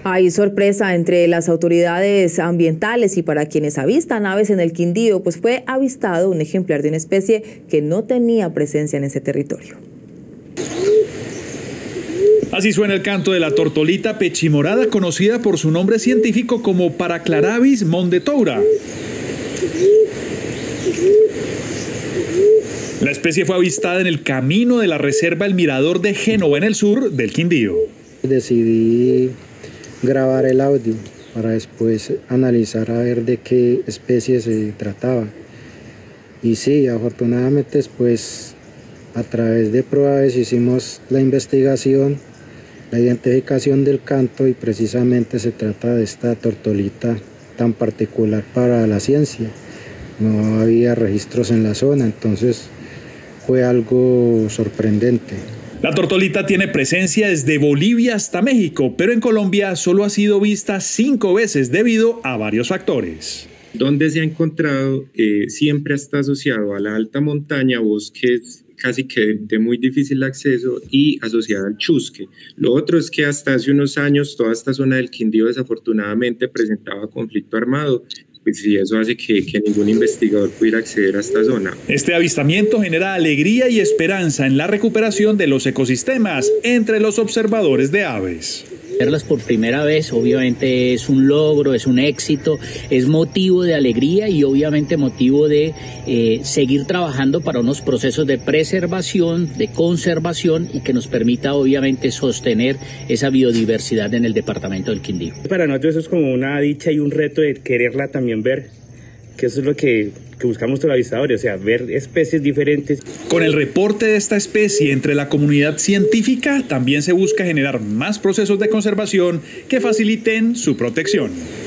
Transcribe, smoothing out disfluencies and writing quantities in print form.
Hay sorpresa entre las autoridades ambientales y para quienes avistan aves en el Quindío, pues fue avistado un ejemplar de una especie que no tenía presencia en ese territorio. Así suena el canto de la tortolita pechimorada, conocida por su nombre científico como Paraclarabis mondetoura. La especie fue avistada en el camino de la reserva El Mirador de Génova, en el sur del Quindío. Decidí grabar el audio para después analizar a ver de qué especie se trataba. Y sí, afortunadamente después, a través de pruebas hicimos la investigación, la identificación del canto, y precisamente se trata de esta tortolita tan particular para la ciencia. No había registros en la zona, entonces fue algo sorprendente. La tortolita tiene presencia desde Bolivia hasta México, pero en Colombia solo ha sido vista 5 veces debido a varios factores. Donde se ha encontrado siempre está asociado a la alta montaña, bosques casi que de muy difícil acceso y asociada al chusque. Lo otro es que hasta hace unos años toda esta zona del Quindío desafortunadamente presentaba conflicto armado. Pues sí, eso hace que ningún investigador pudiera acceder a esta zona. Este avistamiento genera alegría y esperanza en la recuperación de los ecosistemas entre los observadores de aves. Verlas por primera vez obviamente es un logro, es un éxito, es motivo de alegría y obviamente motivo de seguir trabajando para unos procesos de preservación, de conservación y que nos permita obviamente sostener esa biodiversidad en el departamento del Quindío. Para nosotros eso es como una dicha y un reto de quererla también ver, que eso es lo que buscamos todos los avistadores, o sea, ver especies diferentes. Con el reporte de esta especie entre la comunidad científica, también se busca generar más procesos de conservación que faciliten su protección.